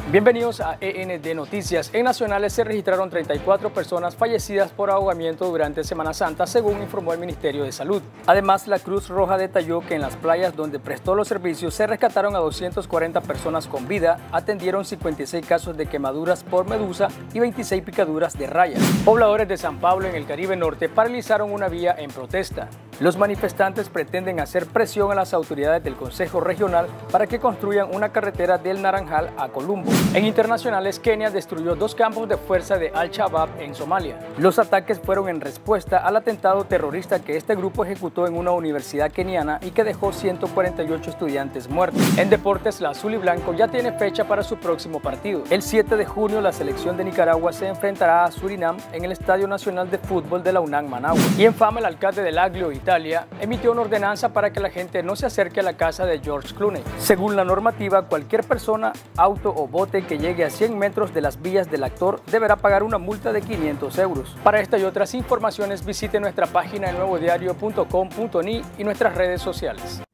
Bienvenidos a END Noticias. En nacionales se registraron 34 personas fallecidas por ahogamiento durante Semana Santa, según informó el Ministerio de Salud. Además, la Cruz Roja detalló que en las playas donde prestó los servicios se rescataron a 240 personas con vida, atendieron 56 casos de quemaduras por medusa y 26 picaduras de rayas. Pobladores de San Pablo, en el Caribe Norte, paralizaron una vía en protesta. Los manifestantes pretenden hacer presión a las autoridades del Consejo Regional para que construyan una carretera del Naranjal a Columbo. En internacionales, Kenia destruyó 2 campos de fuerza de Al-Shabaab en Somalia. Los ataques fueron en respuesta al atentado terrorista que este grupo ejecutó en una universidad keniana y que dejó 148 estudiantes muertos. En deportes, la azul y blanco ya tiene fecha para su próximo partido. El 7 de junio, la selección de Nicaragua se enfrentará a Surinam en el Estadio Nacional de Fútbol de la UNAM Managua. Y en Fama, el alcalde de Laglio, Italia, emitió una ordenanza para que la gente no se acerque a la casa de George Clooney. Según la normativa, cualquier persona, auto o bote que llegue a 100 metros de las vías del actor deberá pagar una multa de 500 euros. Para esta y otras informaciones visite nuestra página nuevodiario.com.ni y nuestras redes sociales.